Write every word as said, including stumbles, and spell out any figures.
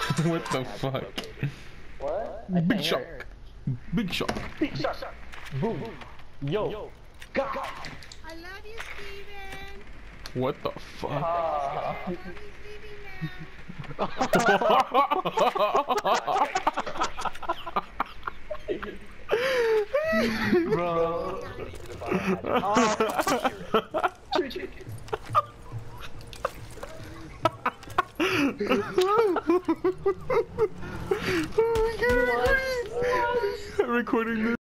What the fuck? What? Big shock. Big shock. Big shock. Boom. Yo. Yo. God. I love you, Steven. What the fuck? Uh, I love you, Steven, man. Bro. Recording this.